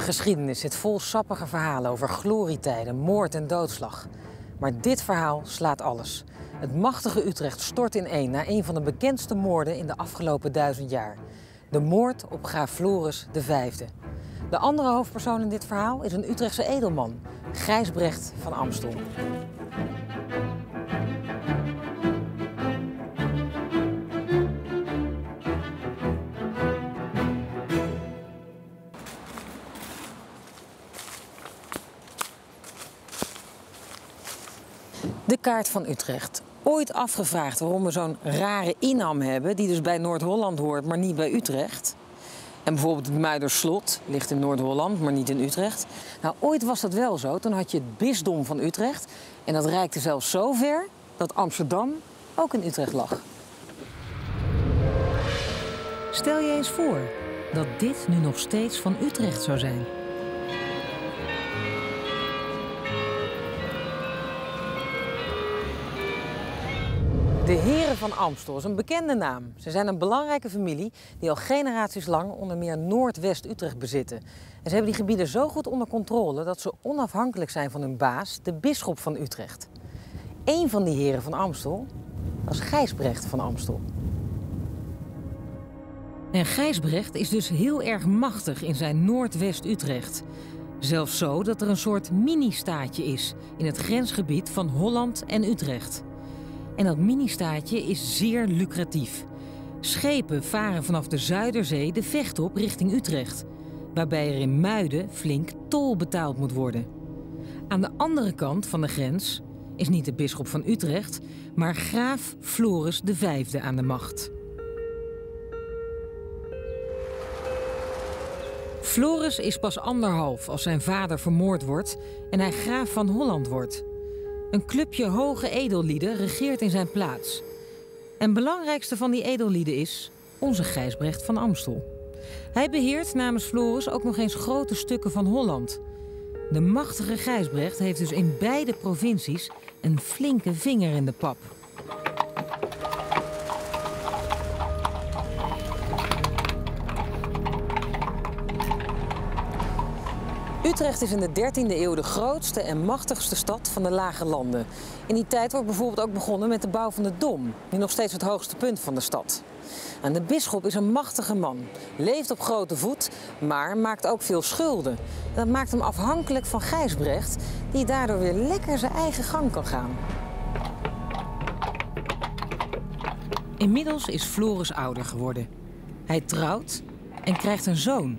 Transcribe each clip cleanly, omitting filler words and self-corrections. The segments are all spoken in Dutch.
geschiedenis zit vol sappige verhalen over glorietijden, moord en doodslag. Maar dit verhaal slaat alles. Het machtige Utrecht stort ineen na een van de bekendste moorden in de afgelopen 1000 jaar. De moord op graaf Floris V. De andere hoofdpersoon in dit verhaal is een Utrechtse edelman, Gijsbrecht van Amstel. De kaart van Utrecht. Ooit afgevraagd waarom we zo'n rare inham hebben, die dus bij Noord-Holland hoort, maar niet bij Utrecht. En bijvoorbeeld het Muiderslot ligt in Noord-Holland, maar niet in Utrecht. Nou, ooit was dat wel zo. Toen had je het bisdom van Utrecht. En dat reikte zelfs zo ver dat Amsterdam ook in Utrecht lag. Stel je eens voor dat dit nu nog steeds van Utrecht zou zijn. De Heren van Amstel is een bekende naam. Ze zijn een belangrijke familie die al generaties lang onder meer Noordwest-Utrecht bezitten. En ze hebben die gebieden zo goed onder controle dat ze onafhankelijk zijn van hun baas, de bisschop van Utrecht. Eén van die Heren van Amstel was Gijsbrecht van Amstel. En Gijsbrecht is dus heel erg machtig in zijn Noordwest-Utrecht. Zelfs zo dat er een soort mini-staatje is in het grensgebied van Holland en Utrecht. En dat mini-staatje is zeer lucratief. Schepen varen vanaf de Zuiderzee de Vecht op richting Utrecht, waarbij er in Muiden flink tol betaald moet worden. Aan de andere kant van de grens is niet de bisschop van Utrecht, maar graaf Floris V aan de macht. Floris is pas 1,5 als zijn vader vermoord wordt en hij graaf van Holland wordt. Een clubje hoge edellieden regeert in zijn plaats. En belangrijkste van die edellieden is onze Gijsbrecht van Amstel. Hij beheert namens Floris ook nog eens grote stukken van Holland. De machtige Gijsbrecht heeft dus in beide provincies een flinke vinger in de pap. Utrecht is in de 13e eeuw de grootste en machtigste stad van de Lage Landen. In die tijd wordt bijvoorbeeld ook begonnen met de bouw van de Dom, nu nog steeds het hoogste punt van de stad. En de bisschop is een machtige man, leeft op grote voet, maar maakt ook veel schulden. Dat maakt hem afhankelijk van Gijsbrecht, die daardoor weer lekker zijn eigen gang kan gaan. Inmiddels is Floris ouder geworden. Hij trouwt en krijgt een zoon.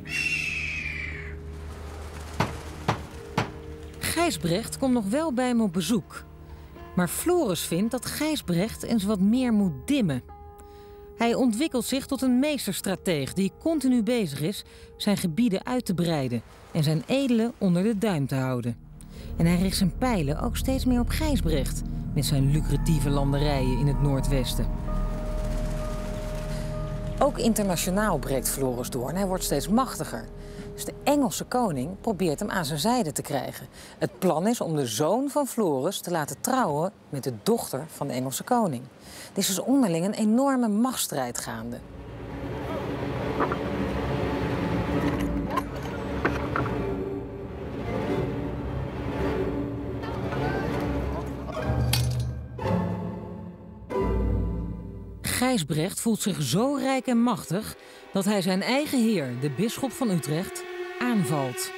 Gijsbrecht komt nog wel bij hem op bezoek. Maar Floris vindt dat Gijsbrecht eens wat meer moet dimmen. Hij ontwikkelt zich tot een meesterstrateeg die continu bezig is zijn gebieden uit te breiden en zijn edelen onder de duim te houden. En hij richt zijn pijlen ook steeds meer op Gijsbrecht met zijn lucratieve landerijen in het noordwesten. Ook internationaal breekt Floris door en hij wordt steeds machtiger. Dus de Engelse koning probeert hem aan zijn zijde te krijgen. Het plan is om de zoon van Floris te laten trouwen met de dochter van de Engelse koning. Er is dus onderling een enorme machtsstrijd gaande. Gijsbrecht voelt zich zo rijk en machtig dat hij zijn eigen heer, de bisschop van Utrecht, aanvalt.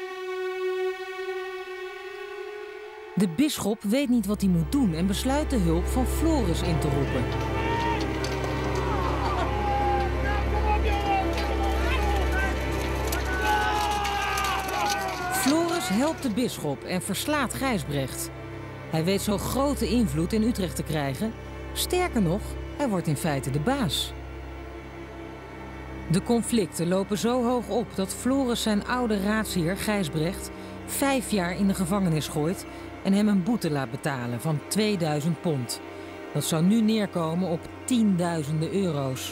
De bisschop weet niet wat hij moet doen en besluit de hulp van Floris in te roepen. Floris helpt de bisschop en verslaat Gijsbrecht. Hij weet zo grote invloed in Utrecht te krijgen. Sterker nog, hij wordt in feite de baas. De conflicten lopen zo hoog op dat Floris zijn oude raadsheer Gijsbrecht 5 jaar in de gevangenis gooit en hem een boete laat betalen van 2000 pond. Dat zou nu neerkomen op tienduizenden euro's.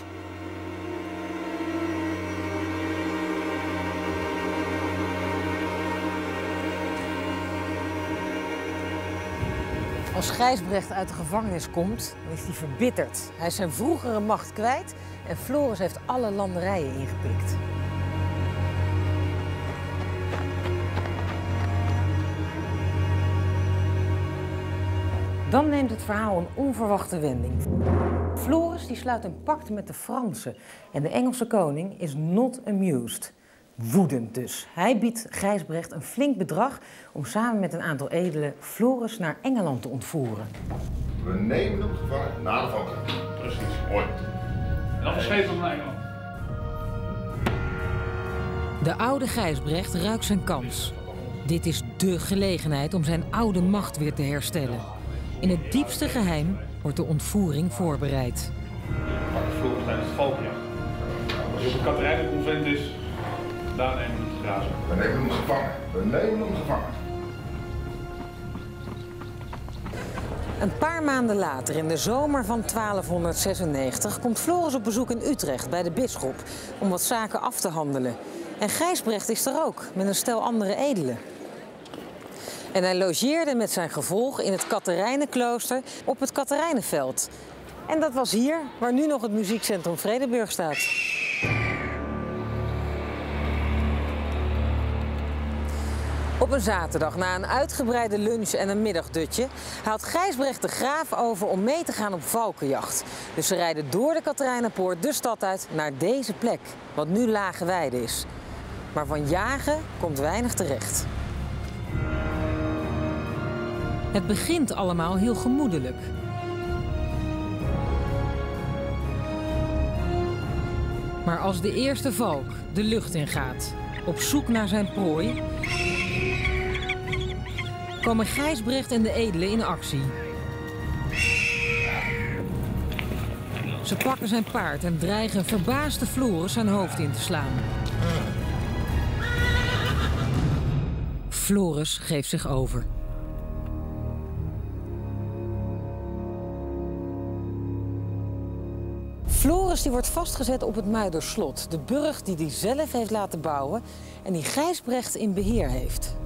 Als Gijsbrecht uit de gevangenis komt, dan is hij verbitterd. Hij is zijn vroegere macht kwijt en Floris heeft alle landerijen ingepikt. Dan neemt het verhaal een onverwachte wending. Floris die sluit een pact met de Fransen en de Engelse koning is not amused. Woedend dus. Hij biedt Gijsbrecht een flink bedrag om samen met een aantal edelen Floris naar Engeland te ontvoeren. We nemen hem gevangen na de valken. Precies, mooi. En dan verschepen we naar Engeland. De oude Gijsbrecht ruikt zijn kans. Dit is dé gelegenheid om zijn oude macht weer te herstellen. In het diepste geheim wordt de ontvoering voorbereid. Floris tijdens het valkenjacht. Als hij op het Katerijnenconvent is, daar nemen we hem te grazen. We nemen hem gevangen. We nemen hem gevangen. Een paar maanden later, in de zomer van 1296, komt Floris op bezoek in Utrecht bij de bisschop om wat zaken af te handelen. En Gijsbrecht is er ook, met een stel andere edelen. En hij logeerde met zijn gevolg in het Catharijnenklooster op het Catharijnenveld. En dat was hier, waar nu nog het muziekcentrum Vredenburg staat. Op een zaterdag, na een uitgebreide lunch en een middagdutje, haalt Gijsbrecht de graaf over om mee te gaan op valkenjacht. Dus ze rijden door de Catharijnenpoort de stad uit naar deze plek, wat nu Lage Weide is. Maar van jagen komt weinig terecht. Het begint allemaal heel gemoedelijk. Maar als de eerste valk de lucht ingaat, op zoek naar zijn prooi, komen Gijsbrecht en de edelen in actie. Ze pakken zijn paard en dreigen verbaasde Floris zijn hoofd in te slaan. Floris geeft zich over. Floris die wordt vastgezet op het Muiderslot, de burcht die hij zelf heeft laten bouwen en die Gijsbrecht in beheer heeft.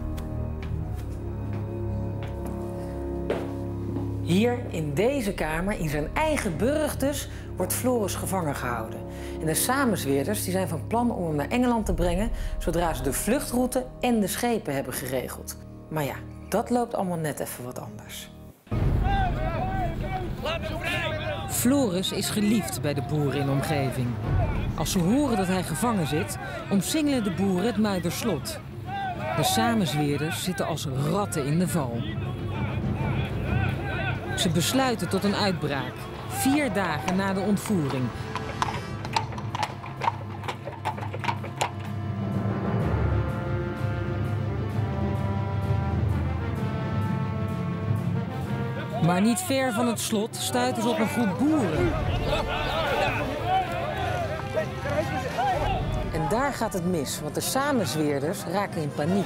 Hier, in deze kamer, in zijn eigen burcht dus, wordt Floris gevangen gehouden. En de samenzweerders die zijn van plan om hem naar Engeland te brengen zodra ze de vluchtroute en de schepen hebben geregeld. Maar ja, dat loopt allemaal net even wat anders. Floris is geliefd bij de boeren in de omgeving. Als ze horen dat hij gevangen zit, omsingelen de boeren het Muiderslot. De samenzweerders zitten als ratten in de val. Ze besluiten tot een uitbraak, 4 dagen na de ontvoering. Maar niet ver van het slot stuiten ze op een groep boeren. En daar gaat het mis, want de samenzweerders raken in paniek.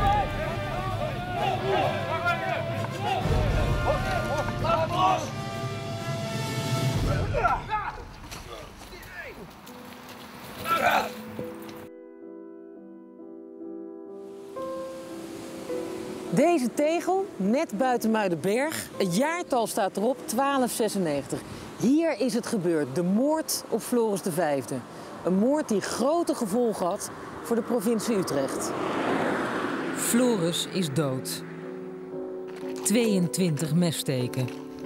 Deze tegel, net buiten Muidenberg, het jaartal staat erop, 1296. Hier is het gebeurd, de moord op Floris V. Een moord die grote gevolgen had voor de provincie Utrecht. Floris is dood. 22 messteken.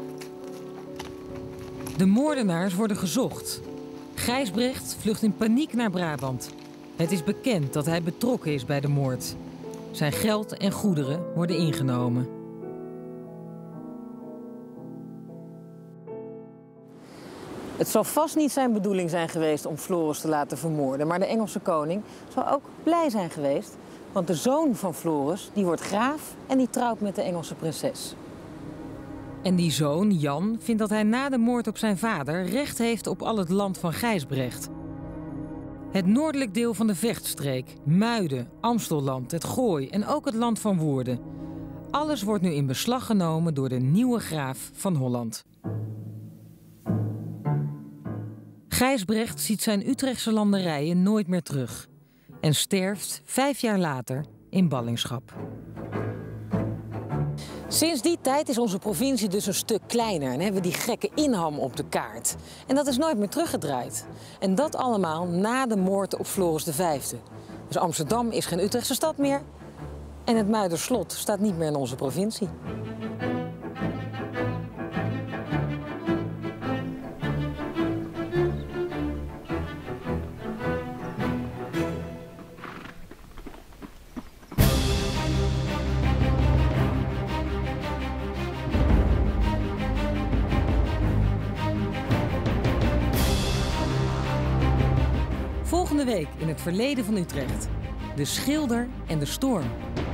De moordenaars worden gezocht. Gijsbrecht vlucht in paniek naar Brabant. Het is bekend dat hij betrokken is bij de moord. Zijn geld en goederen worden ingenomen. Het zal vast niet zijn bedoeling zijn geweest om Floris te laten vermoorden, maar de Engelse koning zal ook blij zijn geweest, want de zoon van Floris die wordt graaf en die trouwt met de Engelse prinses. En die zoon, Jan, vindt dat hij na de moord op zijn vader recht heeft op al het land van Gijsbrecht. Het noordelijk deel van de Vechtstreek, Muiden, Amstelland, het Gooi en ook het land van Woerden. Alles wordt nu in beslag genomen door de nieuwe graaf van Holland. Gijsbrecht ziet zijn Utrechtse landerijen nooit meer terug en sterft 5 jaar later in ballingschap. Sinds die tijd is onze provincie dus een stuk kleiner en hebben we die gekke inham op de kaart. En dat is nooit meer teruggedraaid. En dat allemaal na de moord op Floris V. Dus Amsterdam is geen Utrechtse stad meer en het Muiderslot staat niet meer in onze provincie. Volgende week in het verleden van Utrecht. De schilder en de storm.